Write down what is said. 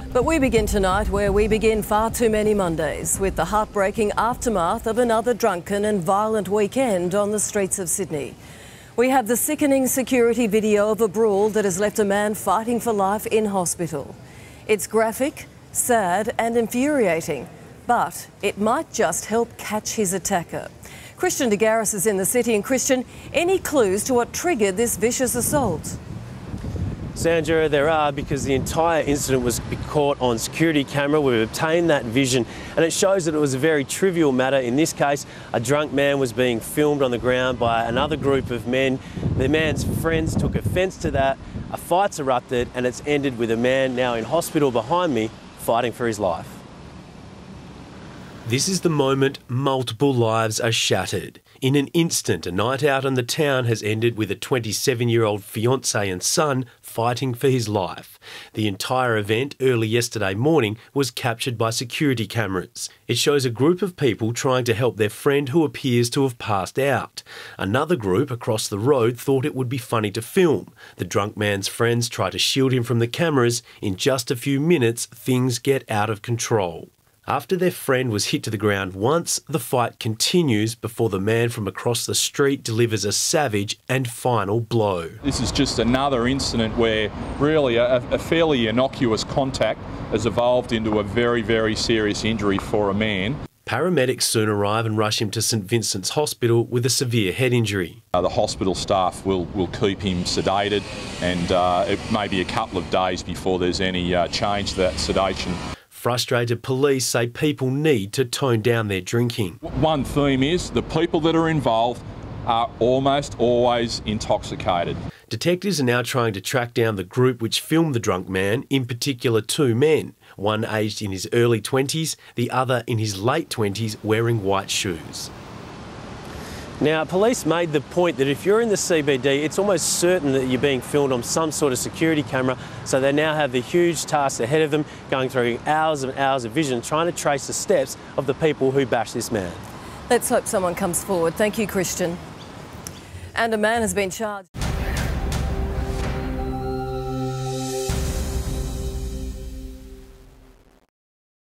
But we begin tonight where we begin far too many Mondays, with the heartbreaking aftermath of another drunken and violent weekend on the streets of Sydney. We have the sickening security video of a brawl that has left a man fighting for life in hospital. It's graphic, sad and infuriating, but it might just help catch his attacker. Christian de Garis is in the city. And Christian, any clues to what triggered this vicious assault? Sandra, there are, because the entire incident was caught on security camera. We've obtained that vision and it shows that it was a very trivial matter. In this case, a drunk man was being filmed on the ground by another group of men. The man's friends took offence to that. A fight's erupted and it's ended with a man now in hospital behind me fighting for his life. This is the moment multiple lives are shattered. In an instant, a night out in the town has ended with a 27-year-old fiancé and son fighting for his life. The entire event early yesterday morning was captured by security cameras. It shows a group of people trying to help their friend who appears to have passed out. Another group across the road thought it would be funny to film. The drunk man's friends try to shield him from the cameras. In just a few minutes, things get out of control. After their friend was hit to the ground once, the fight continues before the man from across the street delivers a savage and final blow. This is just another incident where really a fairly innocuous contact has evolved into a very, very serious injury for a man. Paramedics soon arrive and rush him to St Vincent's Hospital with a severe head injury. The hospital staff will keep him sedated and it may be a couple of days before there's any change to that sedation. Frustrated police say people need to tone down their drinking. One theme is the people that are involved are almost always intoxicated. Detectives are now trying to track down the group which filmed the drunk man, in particular two men, one aged in his early 20s, the other in his late 20s wearing white shoes. Now, police made the point that if you're in the CBD, it's almost certain that you're being filmed on some sort of security camera, so they now have the huge task ahead of them, going through hours and hours of vision, trying to trace the steps of the people who bashed this man. Let's hope someone comes forward. Thank you, Christian. And a man has been charged.